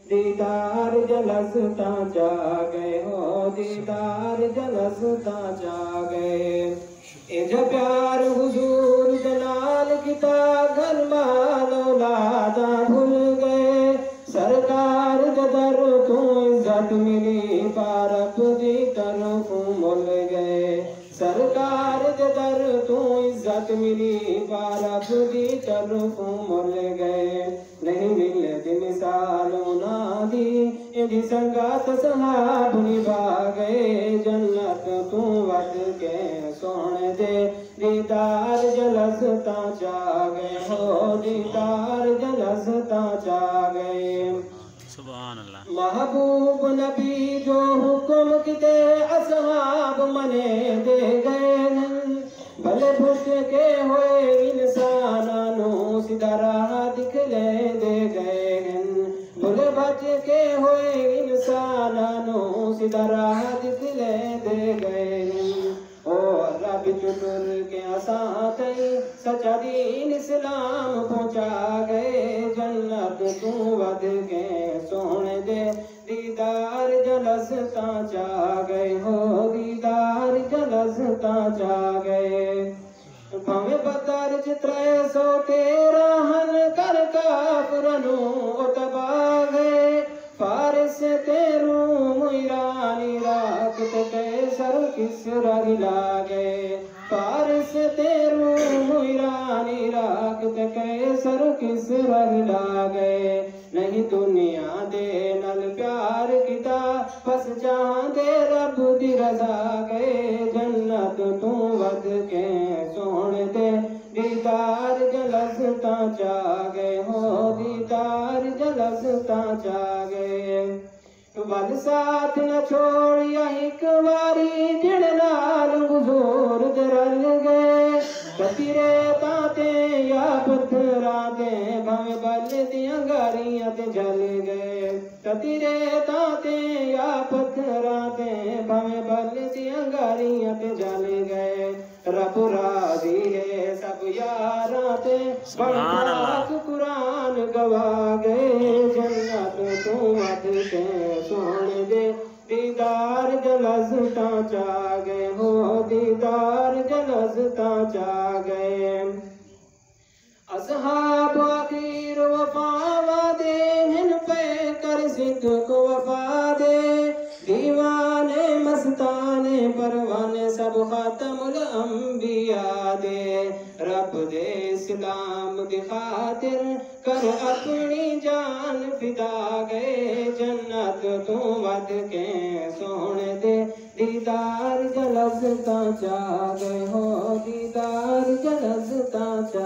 दीदार जलसता चा गए हो दीदार जलसता चा गए एज प्यार हुजूर दलाल किता घर मालो लादा भूल गए सरकार दर तू इज्जत मिली पारप दी तरफ मुल गए सरकार दर तू इज्जत मिली पारप दी तरफ मुल गए नहीं मिलती मिसालों ना दी एदी संगात सहाब निभा गए जन्नत तू वद के सोने दे दीदार जलसता चा गए हो दीदार जलसता चा गए सुभान अल्लाह महबूब नबी जो हुक्म किते असहाब मने दे गए भले भुट के होए इंसानों सीधा राह दिखले दे गए भले बच के होए इंसानों सीधा राह दिखले दे गए ओ रब चुटुर के आसात सच्चा दीन इस्लाम पहुंचा गए जन्नत तू वद के सोने दे दीदार जलसता चा गए हो दीदार जलसता चा गए भावे बदर चित्रे 113 हन कर काफरनु तबा गए फारिस ते रूम ईरान इराक ते कैसर किसरा हिला गए फारिस ते रूम ईरान इराक ते कैसर किसरा हिला गए नहीं दुनिया दे नल प्यार किता बस जहां दे रब दी रजा गए जन्नत तू वद के सोने दे दीदार जलसता चा गए हो दीदार जलसता चा गए वल साथ न छोड़िया एक बारी जिण नाल हुजूर रल गए कतीरे ताते या पत्थरा दे भावे बल दियां गारियां ते जल गए कतीरे ताते या पत्थरा दे भावे बल दियां गारियां ते जल गए रब राजी है सब यारां ते पाक कुरान गवा गए जन्नत तू वद के सोने दे दीदार जलसता चा गए हो दीदार जलसता चा गए असहाब आखिर वफा वादे हिन पे कर सिद्क वफा दे दीवाने मस्ताने परवाने सब खातमुल अंबिया दे रब दे इस्लाम दी खातिर कर अपनी जान फिदा गए जन्नत तू वद के सोने दे दीदार जलसता चा गए हो दीदार जलसता चा